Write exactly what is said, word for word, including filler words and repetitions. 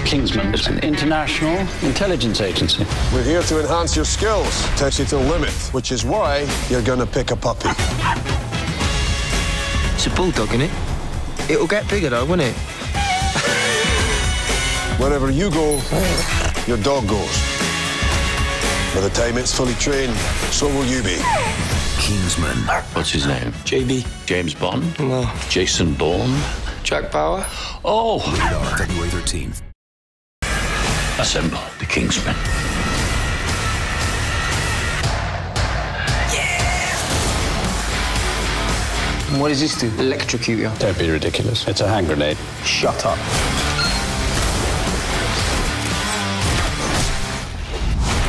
Kingsman. It's an international intelligence agency. We're here to enhance your skills, test you to the limit, which is why you're gonna pick a puppy. It's a bulldog, innit? It'll get bigger, though, won't it? Wherever you go, your dog goes. By the time it's fully trained, so will you be. Kingsman. What's his name? J B. James Bond? No. Jason Bourne? Jack Bauer. Oh! Radar February thirteenth. Assemble the Kingsman. And what does this do? Electrocute you. Don't be ridiculous. It's a hand grenade. Shut up.